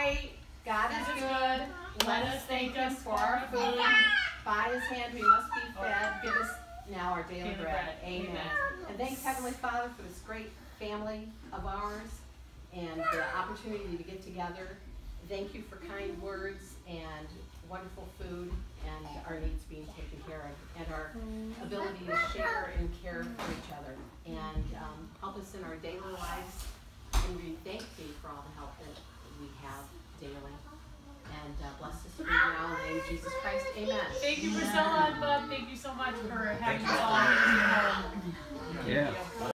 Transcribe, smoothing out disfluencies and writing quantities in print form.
right. God is good. Let us thank Him for our food. By His hand we must be fed. Give us now our daily bread. Amen. And thanks, Heavenly Father, for this great family of ours and the opportunity to get together. Thank you for kind words and wonderful food and our needs being taken care of and our ability to share and care for each other. And help us in our daily lives. And we thank you for all the help that we have daily. And bless us now in the name of Jesus Christ. Amen. Thank you, Priscilla and Bud. Thank you so much for having us all here. Yeah.